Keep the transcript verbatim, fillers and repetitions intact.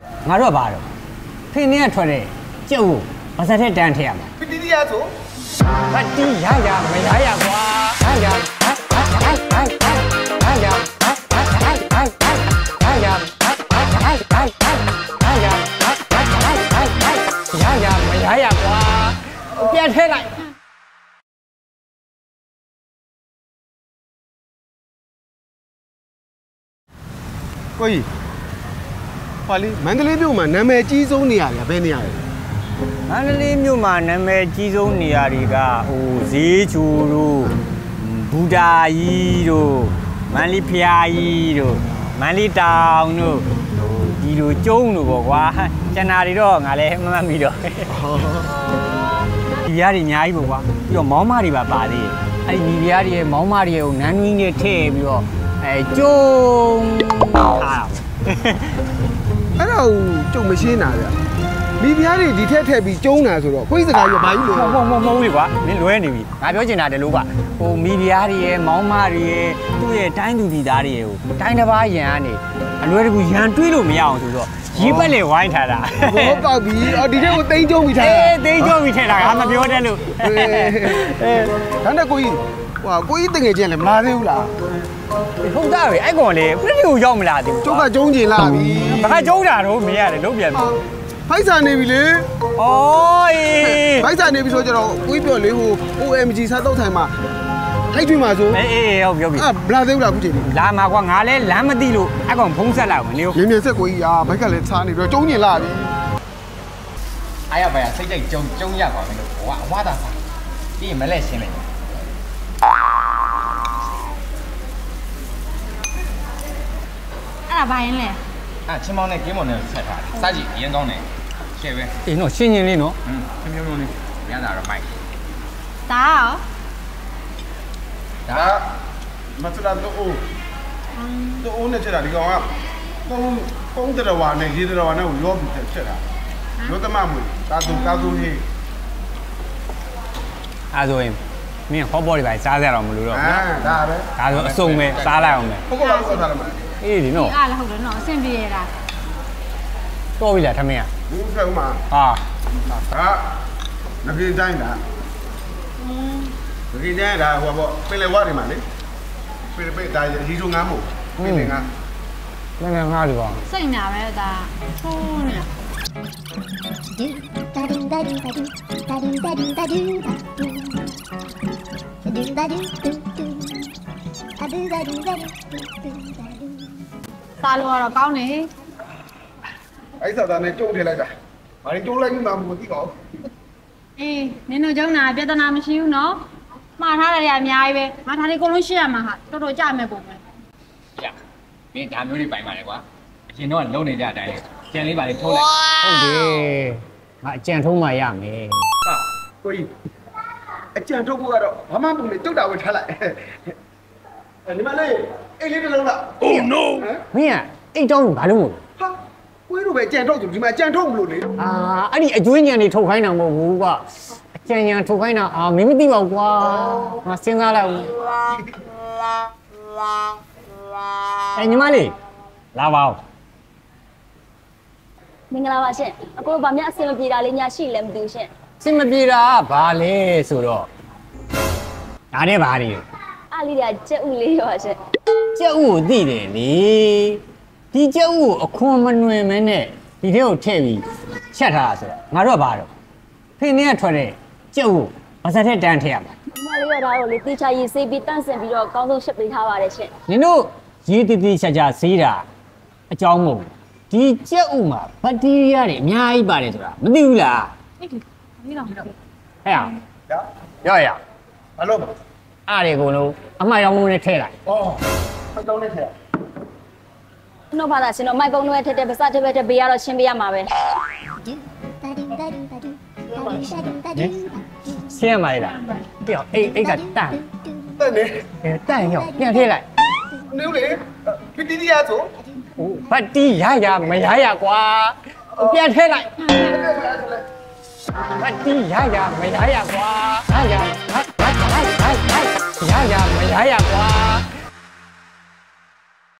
ngã rồi bà rồi khi nãy thôi đấy châu bà sẽ thấy đàn thèm cái đi đi à số bà đi giá giá mày giá giá quá giá giá giá giá giá giá giá giá giá giá giá giá giá giá mày giá giá quá biết thế này cô gì hoa lý mang cái liệu mà nằm ở chỉ số này à bên này mang cái liệu mà nằm ở chỉ số này à đi cả ô dễ chú rồi Buddha yi rồi mang lý pia yi rồi mang lý tao nữa đi rồi trốn rồi bỏ qua chân nào đi đó ngài lấy mà mi đó đi ra đi nhảy bỏ qua rồi máu mà đi bà bà đi anh đi ra đi máu mà đi ông năn nguyên cái thế bây giờ trốn à အဲ့ဒါကျုံမရှင်းတာဗျမိဖုရားတွေဒီထက်ထက်ပြီးကျုံးတာဆိုတော့ကိုကြီးစကားရဘာကြီးလို့မဟုတ်မဟုတ်မဟုတ်လေကွာမင်းလွဲနေပြီငါပြောချင်တာတယ်လို့ကွာဟိုမိဖုရားတွေရဲ့မောင်းမတွေရဲ့သူ့ရဲ့တိုင်းသူပြည်သားတွေကိုတိုင်းတစ်ပါးရန်ကနေအလွယ်တကူရန်တွေးလို့မရအောင်ဆိုတော့ရေးပက်လေဝိုင်းထားတာဘောပေါက်ပြီအော်ဒီထက်ကိုတိန်းကျုံပြီးထားတာအေးတိန်းကျုံပြီးထည့်တာငါမပြောတတ်လို့အေးဒါနဲ့ကိုကြီးဟိုကိုကြီးတငယ်ချင်းလည်းမလာသေးဘူးလားဟုတ်သားပဲအဲ့ကောင်လေပြည့်ကိုရောက်မလာသေးဘူးကျုပ်ကကျုံးကျင်လာပြီဘာကျုံးတာတော့မင်းရတယ်လုံးပြန်ပြီဖိုက်စာနေပြီလေဩအေးဖိုက်စာနေပြီဆိုကြတော့ကိုကြီးပြောလေဟို O M G စားတော့ထိုင်မှာထိုက်ထွေးမှာဆိုအေးအေးဟုတ်ပြောပြီအာမလာသေးဘူးလားအခုချိန်ကြီးလာမှာကွာငါလဲလမ်းမသိလို့အဲ့ကောင်ဖုံးဆက်လာဝင်လေမြင်မြင်ဆက်ကိုကြီးအာဘိုက်ကလည်းစားနေပြီးတော့ကျုံးကျင်လာပြီအားရပါရစိတ်ကြိုက်ကျုံကျုံရပါမယ်လို့ဟိုကအဝါသာစားပြီးရင်မလဲရှင်းလိုက်အဲ့ဒါဘာရင်လဲအဲ့ချင်းမောင်းနဲ့ကင်းမောင်းနဲ့ဆက်ထားတယ်စားကြည့်အရင်ကောင်းတယ်ရှယ်ပဲအေးနော်ရှင်းရှင်းလေးနော်ဟင်းချင်းမျိုးမျိုးလေးရတာတော့မိုက်ဒါရောဒါမစလာတော့အိုးတော့အိုးနဲ့ချက်တာဒီကောင်ကပုံပုံတရဝါနဲ့ရေးတရဝါနဲ့ကိုရောပြီးချက်တာရောသမမွေတာသူတာသူဟေးအဲ့ဆိုရင်မင်းဟောပေါ်တွေပါစားကြတော့မလို့တော့အာဒါပဲဒါဆိုအစုံပဲစားလိုက်အောင်ပဲဟုတ်ကဲ့ဟုတ်သားတယ်မအေးဒီနော်အားလည်းဟုတ်တယ်နော်အဆင်ပြေရတာတော့ပြီလားထမင်းอ่ะဘူးဖက်ဦးမှာဟာဒါငပြေးတိုင်းတာอืมငပြေးတိုင်းတာဟိုပေါ့ပင်လေဝါတွေမှာလေပင်လေပိတ်ဒါရီဆိုငမ်းမို့ပင်လေငါနည်းနည်းငါးဒီပါစိတ်နာပဲဒါထုံးနေစားလို့ကတော့ကောင်းနေအဲ့စားသားနဲ့ကျုံထည့်လိုက်တာဘာလို့ကျုံလိုက်မှမသိပါဘူးအေးနင်တို့ကျုံနာပြဿနာမရှိဘူးနော်မှားထားတယ်အများကြီးပဲငါဒါလေးအကုန်လုံးရှင်းရမှာဟာတော်တော်ကြမယ်ပုံပဲရမင်းဒါမျိုးတွေပိုင်ပါလေကွာအရင်တော့လုံနေကြအတိုင်းကြံလေးပါလေထိုးလိုက်ဟုတ်တယ်ငါအကြံထုံးမှရမယ်ဟာကိုကြီးအကြံထုတ်ဖို့ကတော့ဘာမှမလုပ်နဲ့တုတ်တာဝယ်ထားလိုက်ဒီမလေးအိတ်လေးတစ်လုံးလား Oh no မင်းကအိတ်တောင်းဘာလို့မို့ဟာကိုကြီးတို့ပဲအကြံထုတ်ဆိုဒီမှာအကြံထုတ်မလို့လေအာအဲ့ဒီအကျွေးညံနေထုတ်ခိုင်းတာမဟုတ်ဘူးကွာအကြံညံထုတ်ခိုင်းတာအာမင်းမသိပါဘူးကွာငါစဉ်းစားလိုက်ဦးအဲ့ညီမလေးလာပါဦးမင်္ဂလာပါရှင်အကိုဗာမြအဆင်မပြေတာလေးညာရှိလဲမသိဘူးရှင်အဆင်မပြေတာဘာလဲဆိုတော့ဒါနဲ့ဘာတွေအားလေးကကြက်ဥလေးပါရှင်ကြက်ဥကိုသိတယ်လေဒီကြက်ဥကိုအခွန်မနှွင်မဲနဲ့ဒီထဲကိုထည့်ပြီးချက်ထားတာဆိုတော့ငါတို့ကဘာတော့ဖိနေကထွက်တဲ့ကြက်ဥကိုမစက်တဲ့တန်းထည့်ရမှာမလေးရတာတော့လေတေချာရေးဆေးပြီးတန့်စင်ပြီးတော့အကောင်းဆုံးရှစ်ပေးထားပါတယ်ရှင်နင်တို့ရေးတည်တည်ချာချာဈေးတာအကြောင်းမဟုတ်ဒီကြက်ဥမှာဘက်တီးရီးယားတွေအများကြီးပါတယ်ဆိုတာမသိဘူးလားအေးဒီတော့ဟဲ့ရရောရဘာလို့အားတွေကုန်လုံးအမှားရောင်းလုံးနဲ့ထည့်လိုက်ဩအကြောင်းနဲ့ထည့်နော်ဘာသာရှင်တော့မိုက်ကုန်းတွေထက်တဲ့ပါစတစ်ဘက်တစ်ပေးရတော့ရှင်းပေးရမှာပဲရှင်းရမှာလားပြောအေးအေးကတန်တန်နေအဲတန်ရောပြန်ထည့်လိုက်နူးလေပတီတီရဆိုဟိုဘတ်တီရရမရရကွာပြန်ထည့်လိုက်ဘတ်တီရရမရရကွာရရရရရရရရမရရကွာ